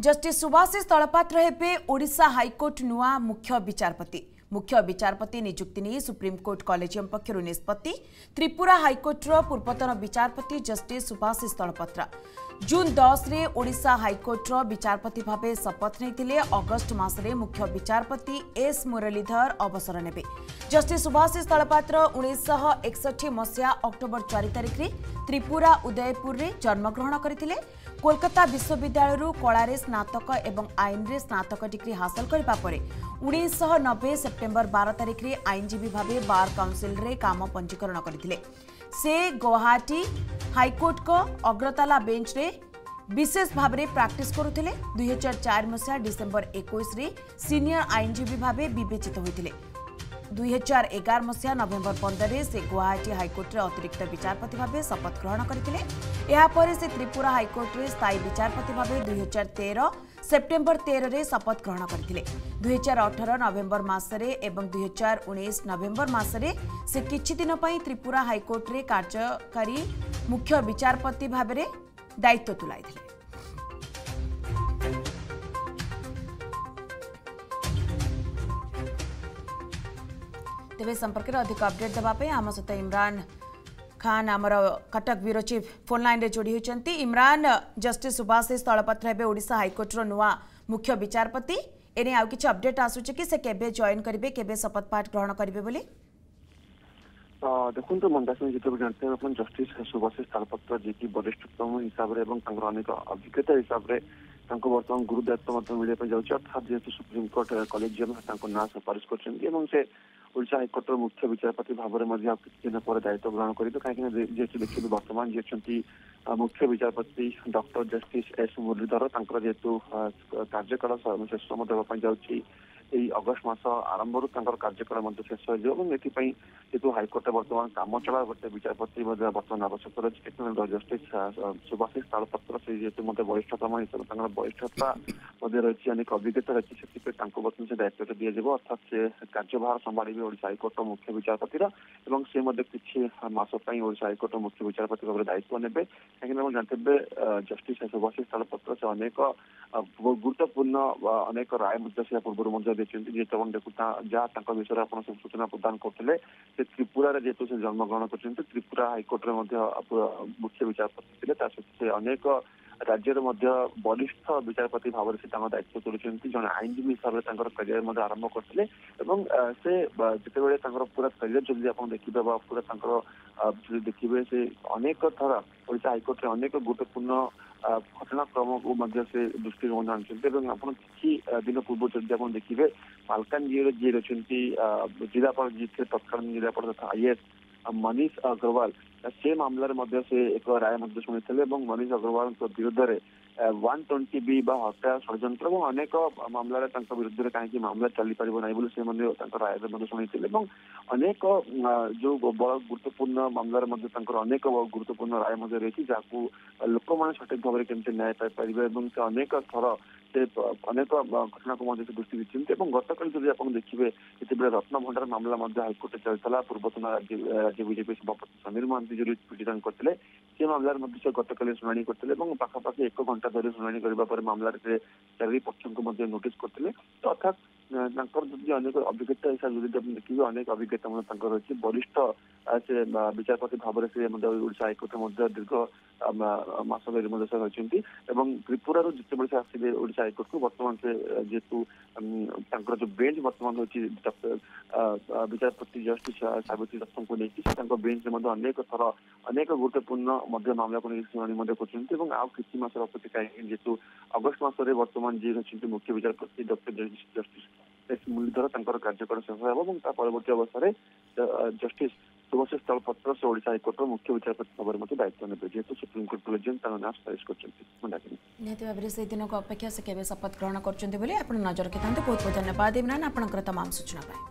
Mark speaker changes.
Speaker 1: Justice Subhashish तलपात्र हेबे Odisha high court नुआ मुख्य विचारपति नियुक्ति नहीं सुप्रीमकोर्ट कॉलेजियम पक्षर निष्पत्ति। त्रिपुरा हाईकोर्टर पूर्वतन विचारपति जस्टिस सुभाषिष तलपात्र जून 10 रे ओडिशा हाईकोर्टर विचारपति भावे शपथ नहीं अगस्ट मासरे मुख्य विचारपति एस मुरलीधर अवसर नेबे। जस्टिस सुभाषिष तलपात्र 1961 मसीहा अक्टोबर 4 तारिख रे त्रिपुरा उदयपुर रे जन्मग्रहण करथिले। कोलकाता विश्वविद्यालय कलारे स्नातक एवं आईन रे स्नातक डिग्री हासिल करबा परे 1990 सेप्टेम्बर 12 तारिख रे आईनजीवी भावे बार काउंसिल रे काम पंजीकरण करथिले। से गुवाहाटी हाईकोर्ट को अग्रताला बेंच रे विशेष भाव में प्रैक्टिस करुथिले। 2004 मसीहा डिसेम्बर 21 रे सीनियर आईनजीवी भावे विवेचित होइथिले। 2011 मसीहा नवेम्बर 15 से गुवाहाटी हाईकोर्ट अतिरिक्त विचारपति भाव शपथ ग्रहण करते। से त्रिपुरा हाईकोर्ट स्थायी विचारपति भाव 2013 सेप्टेम्बर 13 रे शपथ ग्रहण करते। 2018 नवेम्बर मासरे एवं 2019 नवेम्बर मासरे से किछि दिन पई त्रिपुरा हाईकोर्ट रे कार्यकारी मुख्य विचारपति भाव दायित्व तुलाइथिले। तेज संपर्क में अधिक अपडेट देवाई आम सहित इमरान खान आमर Cuttack bureau chief phone line रे जोड़ी होती। इमरान, जस्टिस सुभाषिष तलपात्र हेबे ओडिशा हाईकोर्टर नुआ मुख्य विचारपति एने आउ किछि अपडेट आसुछि कि से केबे जॉइन करिवे केबे शपथ पाठ ग्रहण करिवे बोली?
Speaker 2: देखो मंदासिनी जिते जानते हैं अपन जस्टिस सुभाषिष तलपात्र जी की वरिष्ठतम हिसाब से अनेक अभिज्ञता हिसाब से बर्तमान गुरु दायित्व मिलने जाऊँगी। अर्थात जेहेतु सुप्रीमकोर्ट कॉलेजियम ना सुपारिश कर ओडिशा हाईकोर्टर मुख्य विचारपति भाव में किसी दिन पर दायित्व ग्रहण करेंगे। कहीं जेहेतु देखिए बर्तमान जी मुख्य विचारपति डॉक्टर जस्टिस एस मुरलीधर जेहेतु कार्यकाल शेष देवाई जाऊँगी अगस्ट मास आरंभ कार्यकाल शेष हो हाईकोर्ट बर्तमान काम चला गोटे विचारपति बर्तमान आवश्यक रही। जस्टिस सुभाषिष तलपात्र से जेहेतु मत वरिष्ठतम हिसाब से वरिष्ठता रही अनेक अभिज्ञता रही से बर्तमान से दायित्व दिज्व। अर्थात से कार्यभार संभाली ओडिशा हाईकोर्ट मुख्य विचारपति से किसी मास ओडिशा हाईकोर्ट मुख्य विचारपति भाव दायित्व ने कहीं जानते जस्टिस सुभाषिष तलपात्र से अनेक गुरुत्वपूर्ण अनेक राय से पूर्व देखा जहाँ विषय आप सूचना प्रदान करते त्रिपुरा जेहेतु से जन्मग्रहण कर त्रिपुरा हाईकोर्ट मुख्य विचारपति थे अनेक राज्य वरिष्ठ विचारपति भाव से दायित्व तुलुंट जन आईनजीवी हिसाब से करियर आरंभ करते से जिते पूरा करियर जल्दी आप देखिए पूरा देखिए से अनेक थर ओडिशा हाईकोर्ट अनेक गुरुत्वपूर्ण घटनाक्रम को से दृष्टि जानते आप किसी दिन पूर्व जब आप देखिए मालकानगिरी जी रही जिलापाल जी थे तत्कालीन जिलापाल तथा आईएएस मनीष अग्रवाल से मामलें से एक राय शुणी मनीष अग्रवाल विरुद्ध में 120B हत्या षड्यंत्र और अनेक मामला विरुद्ध कहीं मामला चली पार ना से राय शुणी अनेक जो बड़ गुरुत्वपूर्ण मामला अनेक गुरुत्वपूर्ण राय रही जहाँ लोक मैंने सठिक भाव में केमती न्याय पाइपर से अनेक थर से अनेक घटना को दृष्टि देते। गतकाल जब आप देखिए जिते रत्नभंडार मामला हाईकोर्ट चलता पूर्वतन राज्य बीजेपी सभापति समीर महांती जो पिटिशन करते से मामला गतकाल शुणी करते पाखापाखि 1 घंटा धरी शुणी करने मामला चारि पक्ष को नोटिस करते। तो अर्थात अनेक अभिज्ञता हिसाब से देखिए अनेक अभिज्ञता रही वरिष्ठ से विचारपति भाव से ओडिशा हाईकोर्ट दीर्घ मास रही त्रिपुरा जिते से आसवे ओडिशा हाईकोर्ट को बर्तमान से जेहेतु जो बेंच बर्तमान होती विचारपति जस्टिस सावित्री दत्त को लेकिन बेंच में अनेक थर अनेक गुरुत्वपूर्ण मामला को शुणी कर किसी मास अपेक्षा कहीं जेहेतु अगस्ट मसरे बर्तमान जी रही मुख्य विचारपति डॉक्टर जस्टिस एस मुरलीधर कार्यकाल शेष हो परवर्ती अवस्था जस्टिस सुभाषिष तलपात्र से ओडिशा हाईकोर्ट मुख्य विचारपति भाव में दायित्व ने जेहेतु सुप्रीमकोर्ट कॉलेजियम ना सुपारिश कर
Speaker 1: से दिन को अपेक्षा से केवे शपथ ग्रहण कर नजर रखी बहुत बहुत धन्यवाद इमरान आपंकर तमाम सूचना।